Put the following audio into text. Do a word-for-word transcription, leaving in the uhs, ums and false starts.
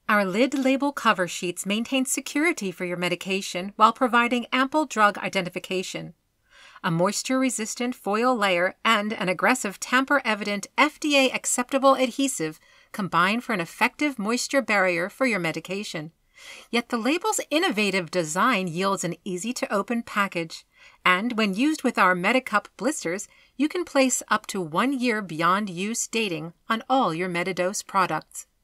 Our lid label cover sheets maintain security for your medication while providing ample drug identification. A moisture-resistant foil layer and an aggressive tamper-evident F D A-acceptable adhesive combine for an effective moisture barrier for your medication. Yet the label's innovative design yields an easy-to-open package, and when used with our Medi-Cup Blisters, you can place up to one year beyond use dating on all your Medi-Dose products.